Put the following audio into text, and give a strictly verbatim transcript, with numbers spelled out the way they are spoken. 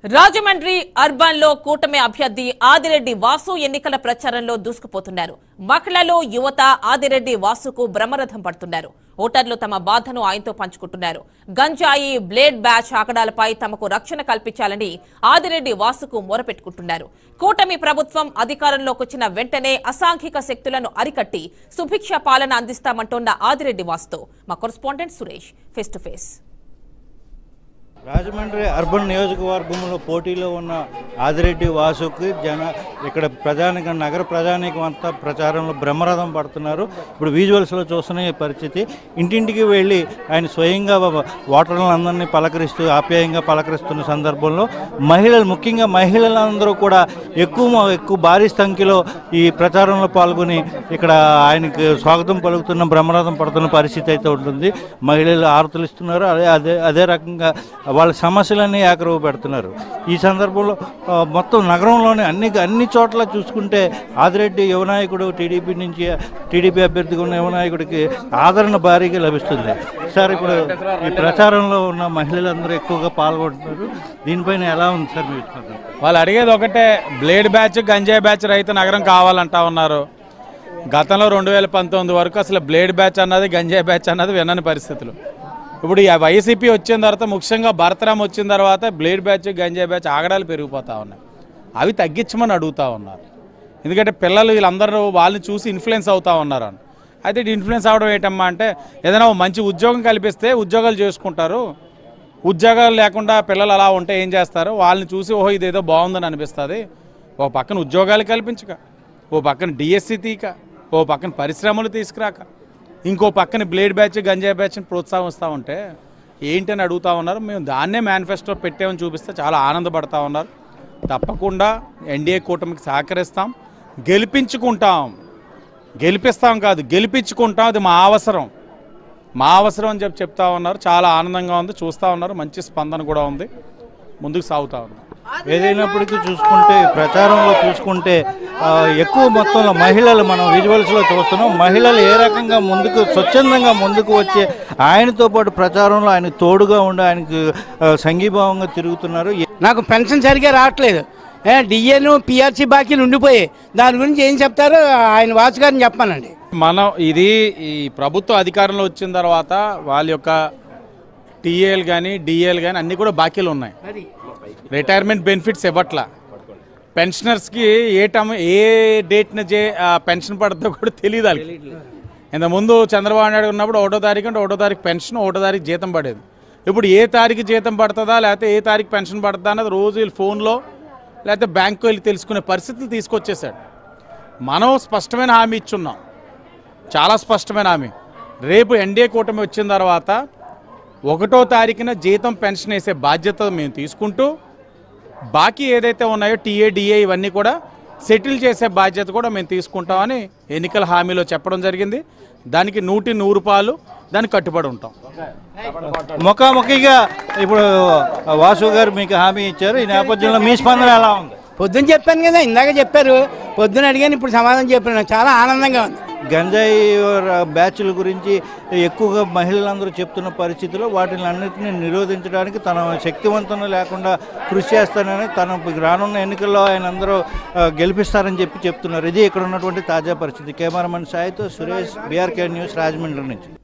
Rajahmundry urban లో కూటమి అభ్యర్థి ఆదిరెడ్డి వాసు ఎన్నికల ప్రచారంలో దూసుకుపోతున్నారు. మహిళలు, యువత ఆదిరెడ్డి వాసుకు బ్రహ్మరథం పడుతున్నారు. ఓటర్లు తమ బాధను ఆయనతో పంచుకుంటున్నారు. గంజాయి, బ్లేడ్ బ్యాచ్ ఆకడాలపై తమకు రక్షణ కల్పించాలని ఆదిరెడ్డి వాసుకు మొరపెట్టుకుంటున్నారు. కూటమి ప్రభుత్వం అధికారంలోకి వచ్చిన వెంటనే అసాంఘిక శక్తులను అరికట్టి సుభిక్ష పాలన అందిస్తామంటోన్న ఆదిరెడ్డి వాసుతో మా correspondent Suresh face to face. Rajahmundry urban నియోజకవర్గంలో పోటీలో ఉన్న ఆదిరెడ్డి వాసుకి జన ఇక్కడ ప్రజానిక నగర ప్రజానికం అంతా ప్రచారంలో బ్రహ్మరథం పడుతున్నారు. ఇప్పుడు విజువల్స్లో చూస్తున్న ఈ పరిస్థితి, ఇంటింటికి వెళ్ళి ఆయన స్వయంగా ఓటర్లందరినీ పలకరిస్తూ ఆప్యాయంగా పలకరిస్తున్న సందర్భంలో మహిళలు, ముఖ్యంగా మహిళలందరూ కూడా ఎక్కువ ఎక్కువ భారీ సంఖ్యలో ఈ ప్రచారంలో పాల్గొని ఇక్కడ ఆయనకి స్వాగతం పలుకుతున్న బ్రహ్మరథం పడుతున్న పరిస్థితి అయితే ఉంటుంది. మహిళలు ఆరతులు ఇస్తున్నారు. అదే అదే అదే రకంగా వాళ్ళ సమస్యలన్నీ ఏకరువు పెడుతున్నారు. ఈ సందర్భంలో మొత్తం నగరంలోని అన్ని అన్ని చోట్ల చూసుకుంటే ఆదిరెడ్డి యువనాయకుడు టీడీపీ నుంచి టీడీపీ అభ్యర్థిగా ఉన్న యువనాయకుడికి ఆదరణ భారీగా లభిస్తుంది. సార్, ఇప్పుడు ఈ ప్రచారంలో ఉన్న మహిళలందరూ ఎక్కువగా పాల్గొంటున్నారు. దీనిపైన ఎలా ఉంది సార్ మీరు? వాళ్ళు అడిగేది ఒకటే, బ్లేడ్ బ్యాచ్, గంజాయి బ్యాచ్ రహిత నగరం కావాలంటా ఉన్నారు. గతంలో రెండు వేల పంతొమ్మిది వరకు అసలు బ్లేడ్ బ్యాచ్ అన్నది, గంజాయి బ్యాచ్ అన్నది వినని పరిస్థితులు. ఇప్పుడు ఈ వైసీపీ వచ్చిన తర్వాత, ముఖ్యంగా భరతరాం వచ్చిన తర్వాత బ్లేడ్ బ్యాచ్, గంజాయి బ్యాచ్ ఆగడాలు పెరిగిపోతూ ఉన్నాయి. అవి తగ్గించమని అడుగుతూ ఉన్నారు. ఎందుకంటే పిల్లలు వీళ్ళందరూ వాళ్ళని చూసి ఇన్ఫ్లుయెన్స్ అవుతూ ఉన్నారు అని. అయితే ఇన్ఫ్లుయెన్స్ అవడం ఏంటమ్మా అంటే, ఏదైనా మంచి ఉద్యోగం కల్పిస్తే ఉద్యోగాలు చేసుకుంటారు. ఉద్యోగాలు లేకుండా పిల్లలు అలా ఉంటే ఏం చేస్తారు? వాళ్ళని చూసి ఓహో ఇదేదో బాగుందని అనిపిస్తుంది. ఓ పక్కన ఉద్యోగాలు కల్పించక, ఓ పక్కన డిఎస్సి తీక, ఓ పక్కన పరిశ్రమలు తీసుకురాక, ఇంకో పక్కన బ్లేడ్ బ్యాచ్, గంజాయి బ్యాచ్ని ప్రోత్సాహిస్తూ ఉంటే ఏంటని అడుగుతూ ఉన్నారు. మేము దాన్నే మేనిఫెస్టో పెట్టామని చూపిస్తే చాలా ఆనందపడతా ఉన్నారు. తప్పకుండా ఎన్డీఏ కూటమికి సహకరిస్తాం, గెలిపించుకుంటాం. గెలిపిస్తాం కాదు, గెలిపించుకుంటాం. అది మా అవసరం, మా అవసరం అని చెప్పి చెప్తా ఉన్నారు. చాలా ఆనందంగా ఉంది, చూస్తూ ఉన్నారు. మంచి స్పందన కూడా ఉంది, ముందుకు సాగుతూ ఉన్నారు. ఏదైనప్పటికీ చూసుకుంటే ప్రచారంలో చూసుకుంటే ఎక్కువ మొత్తంలో మహిళలు, మనం విజువల్స్లో చూస్తున్నాం, మహిళలు ఏ రకంగా ముందుకు స్వచ్ఛందంగా ముందుకు వచ్చి ఆయనతో పాటు ప్రచారంలో ఆయన తోడుగా ఉండి ఆయనకు సంఘీభావంగా తిరుగుతున్నారు. నాకు పెన్షన్ సరిగ్గా రావట్లేదు, డిఏను పిఆర్సీ బాకీలు ఉండిపోయాయి. దాని గురించి ఏం చెప్తారో ఆయన వాసు గారిని చెప్పానండి. మనం ఇది ఈ ప్రభుత్వ అధికారంలో వచ్చిన తర్వాత వాళ్ళ యొక్క టీఏలు కానీ డిఏలు కానీ అన్నీ కూడా బాకీలు ఉన్నాయి. రిటైర్మెంట్ బెనిఫిట్స్ ఇవ్వట్లా. పెన్షనర్స్కి ఏ టైం ఏ డేట్న చే పెన్షన్ పడుతుందో కూడా తెలియదు వాళ్ళకి. ఇంతకుముందు చంద్రబాబు నాయుడు ఉన్నప్పుడు ఒకటో తారీఖు అంటే ఒకటో తారీఖు పెన్షన్, ఒకటో తారీఖు జీతం పడేది. ఇప్పుడు ఏ తారీఖు జీతం పడుతుందా లేకపోతే ఏ తారీఖు పెన్షన్ పడుతుందా అన్నది రోజు వీళ్ళు ఫోన్లో లేకపోతే బ్యాంకు వెళ్ళి తెలుసుకునే పరిస్థితులు తీసుకొచ్చేసాడు. మనం స్పష్టమైన హామీ ఇచ్చున్నాం, చాలా స్పష్టమైన హామీ. రేపు ఎన్డీఏ కూటమి వచ్చిన తర్వాత ఒకటో తారీఖున జీతం పెన్షన్ వేసే బాధ్యత మేము తీసుకుంటూ, బాకీ ఏదైతే ఉన్నాయో టీఏ డిఏ ఇవన్నీ కూడా సెటిల్ చేసే బాధ్యత కూడా మేము తీసుకుంటామని ఎన్నికల హామీలో చెప్పడం జరిగింది. దానికి నూటి నూరు రూపాయలు దానికి కట్టుబడి ఉంటాం. ముఖాముఖిగా ఇప్పుడు వాసు గారు మీకు హామీ ఇచ్చారు. ఈ నేపథ్యంలో మీ స్పందన ఎలా ఉంది? పొద్దున్న చెప్పాను కదా, ఇందాక చెప్పారు, పొద్దున్న అడిగాను, ఇప్పుడు సమాధానం చెప్పాను. చాలా ఆనందంగా ఉంది. గంజాయి బ్యాచ్ల గురించి ఎక్కువగా మహిళలందరూ చెప్తున్న పరిస్థితిలో వాటిని అన్నింటినీ నిరోధించడానికి తన శక్తివంతం లేకుండా కృషి చేస్తానని, తన రానున్న ఎన్నికల్లో ఆయన అందరూ గెలిపిస్తారని చెప్పి చెప్తున్నారు. ఇది ఇక్కడ ఉన్నటువంటి తాజా పరిస్థితి. కెమెరామెన్ సాయితో సురేష్, బీఆర్కే న్యూస్, రాజమండ్రి నుంచి.